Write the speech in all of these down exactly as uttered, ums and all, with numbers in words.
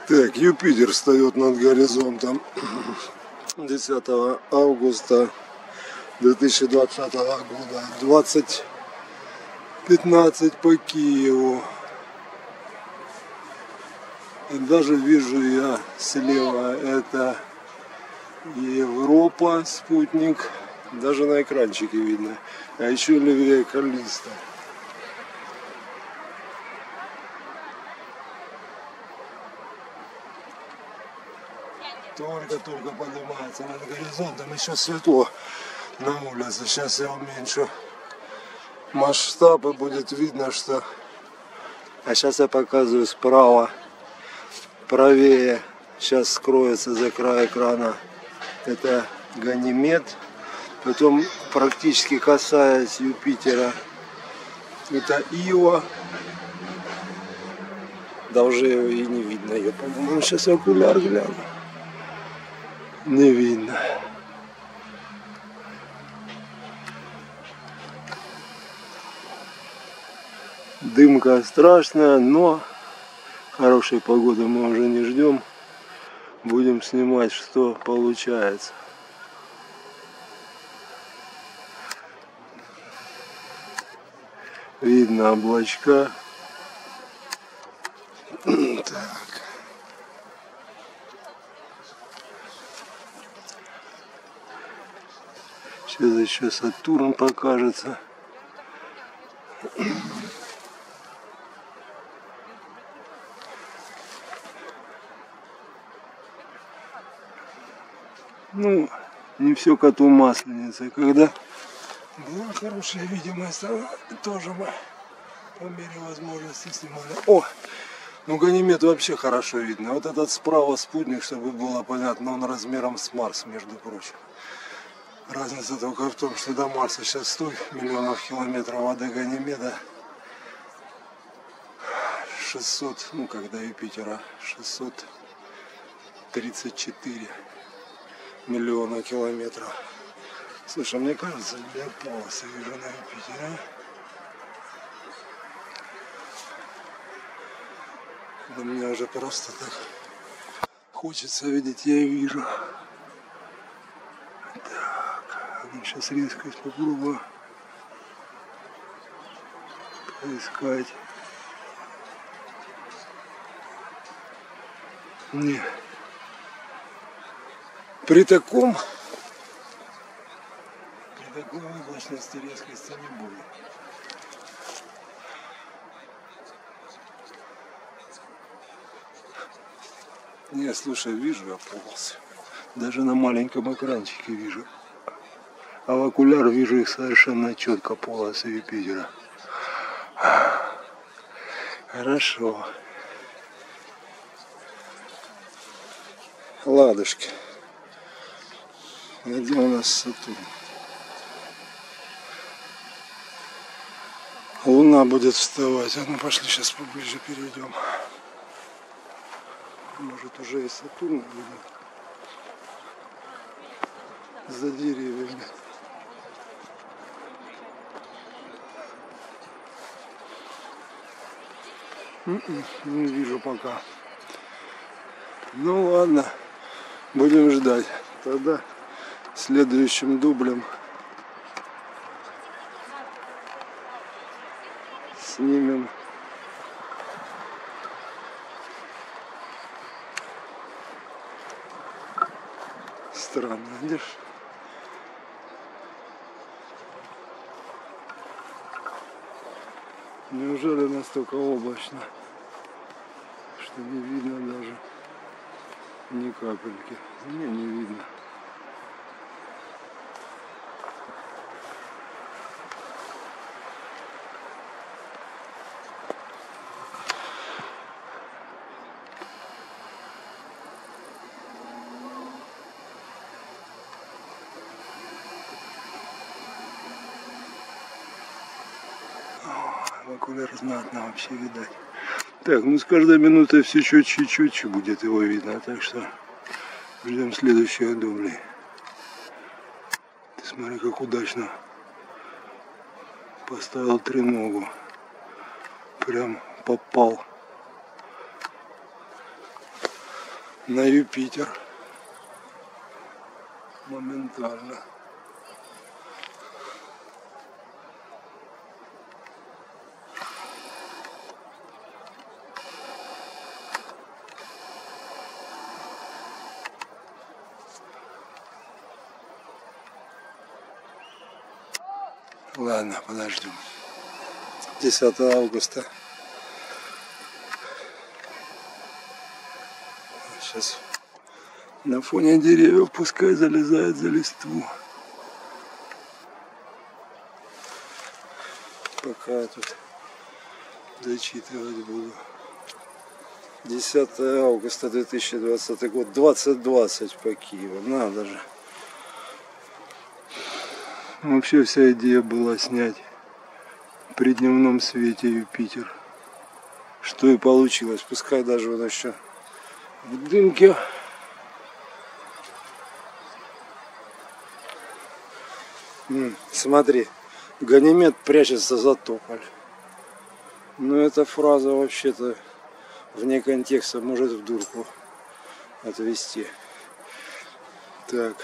Так, Юпитер встает над горизонтом десятого августа две тысячи двадцатого года, двадцать пятнадцать по Киеву. И даже вижу я слева, это Европа, спутник, даже на экранчике видно, а еще левее Каллиста. Только-только поднимается над горизонтом, еще светло на улице. Сейчас я уменьшу масштаб и будет видно, что... А сейчас я показываю справа, правее, сейчас скроется за край экрана, это Ганимед. Потом, практически касаясь Юпитера, это Ио. Да уже ее и не видно, ее, по-моему, сейчас окуляр гляну. Не видно. Дымка страшная, но хорошей погоды мы уже не ждем. Будем снимать, что получается. Видно облачка. Так. Сейчас еще Сатурн покажется. Ну, не все коту масленица. Когда была хорошая видимость, тоже мы по мере возможности снимали. О, ну Ганимед вообще хорошо видно. Вот этот справа спутник, чтобы было понятно, он размером с Марс, между прочим. Разница только в том, что до Марса сейчас сто миллионов километров, а до Ганимеда шестьсот, ну как до Юпитера, шестьсот тридцать четыре миллиона километров. Слушай, мне кажется, я полосы вижу на Юпитере. Да мне уже просто так хочется видеть, я и вижу. Сейчас резкость попробую поискать. Не. При таком при такой облачности резкости не будет. Не, слушай, вижу я полосы. Даже на маленьком экранчике вижу. А в окуляр вижу их совершенно четко, полосы Юпитера. Хорошо. Ладушки. Где у нас Сатурн? Луна будет вставать. А ну пошли сейчас поближе перейдем. Может уже и Сатурн будет за деревьями. Не вижу пока. Ну ладно, будем ждать. Тогда следующим дублем снимем странно, видишь? Неужели настолько облачно, что не видно даже ни капельки? Не, не видно. Окуляр знатно вообще видать. Так, ну с каждой минутой все чуть-чуть чуть будет его видно, так что ждем следующего дубля. Ты смотри, как удачно поставил треногу. Прям попал. на Юпитер. Моментально. Ладно, подождем. десятого августа. Сейчас на фоне деревьев пускай залезает за листву. Пока я тут дочитывать буду. десятого августа две тысячи двадцатый год. двадцать двадцать по Киеву. Надо же. Вообще вся идея была снять при дневном свете Юпитер. Что и получилось. Пускай даже он еще в дымке. М, смотри, Ганимед прячется за тополь. Но эта фраза вообще-то вне контекста может в дурку отвести. Так.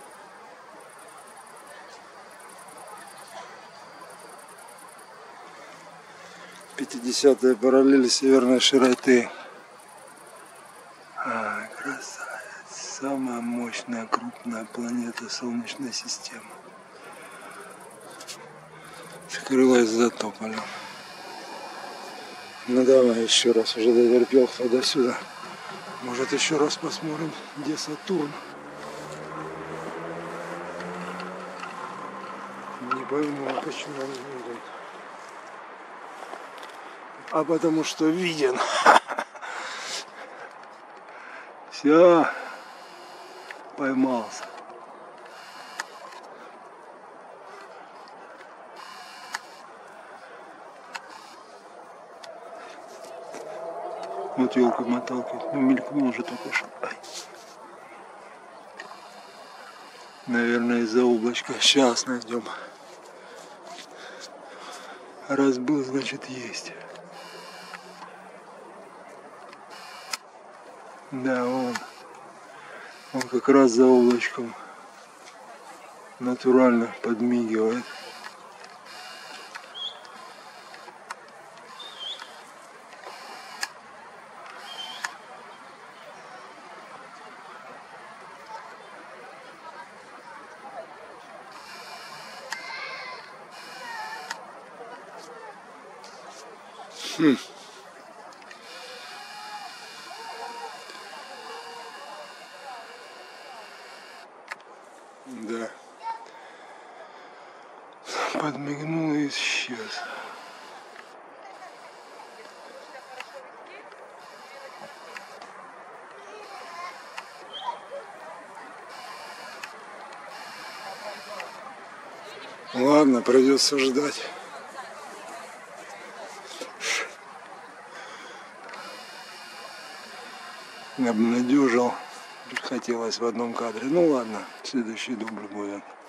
пятидесятая параллель северной широты. А, красавец. Самая мощная крупная планета Солнечной системы. Скрылась за тополем. Ну давай еще раз, уже дотерпел до сюда. Может еще раз посмотрим, где Сатурн. Не пойму, почему он виден. А потому что виден. Все, поймался. Вот елка-моталка, ну мелькнул уже только что. Ай. Наверное, из-за облачка. Сейчас найдем. Раз был, значит есть. Да, он. Он как раз за облачком натурально подмигивает. Хм. Да. Подмигнул и исчез. Ладно, придется ждать. Обнадежил. Хотелось в одном кадре. Ну ладно, следующий дубль будет.